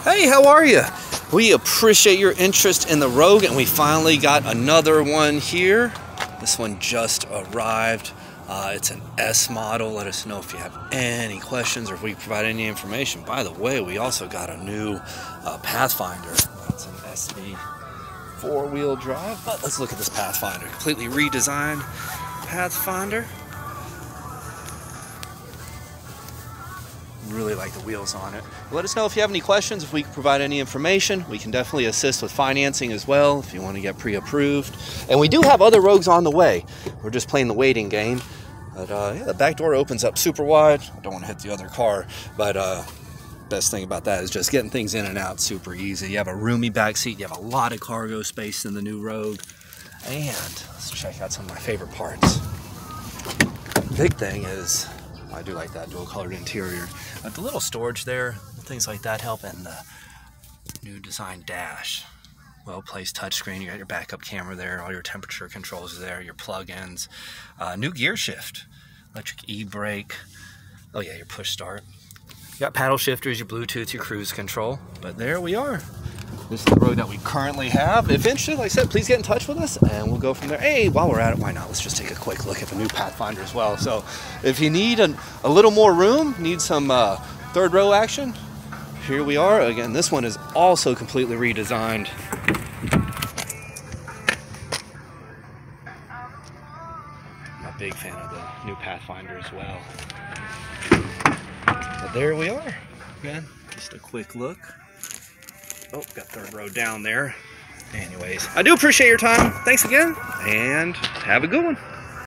Hey, how are you? We appreciate your interest in the Rogue, and we finally got another one here. This one just arrived. It's an S model. Let us know if you have any questions or if we provide any information. By the way, we also got a new Pathfinder. It's an SV four-wheel drive, but let's look at this Pathfinder. Completely redesigned Pathfinder. Really like the wheels on it. Let us know if you have any questions, if we can provide any information. We can definitely assist with financing as well if you want to get pre-approved. And we do have other Rogues on the way. We're just playing the waiting game. But yeah, the back door opens up super wide. I don't want to hit the other car, but best thing about that is just getting things in and out super easy. You have a roomy back seat. You have a lot of cargo space in the new Rogue. And let's check out some of my favorite parts. The big thing is, I do like that dual colored interior. But the little storage there, things like that help, and the new design dash. Well-placed touchscreen. You got your backup camera there, all your temperature controls are there, your plug-ins. New gear shift, electric e-brake. Oh yeah, your push start. You got paddle shifters, your Bluetooth, your cruise control. But there we are. This is the Rogue that we currently have. If interested, like I said, please get in touch with us and we'll go from there. Hey, while we're at it, why not? Let's just take a quick look at the new Pathfinder as well. So if you need a little more room, need some third row action, here we are. Again, this one is also completely redesigned. I'm a big fan of the new Pathfinder as well. But there we are. Again, just a quick look. Oh, got third row down there. Anyways, I do appreciate your time. Thanks again, and have a good one.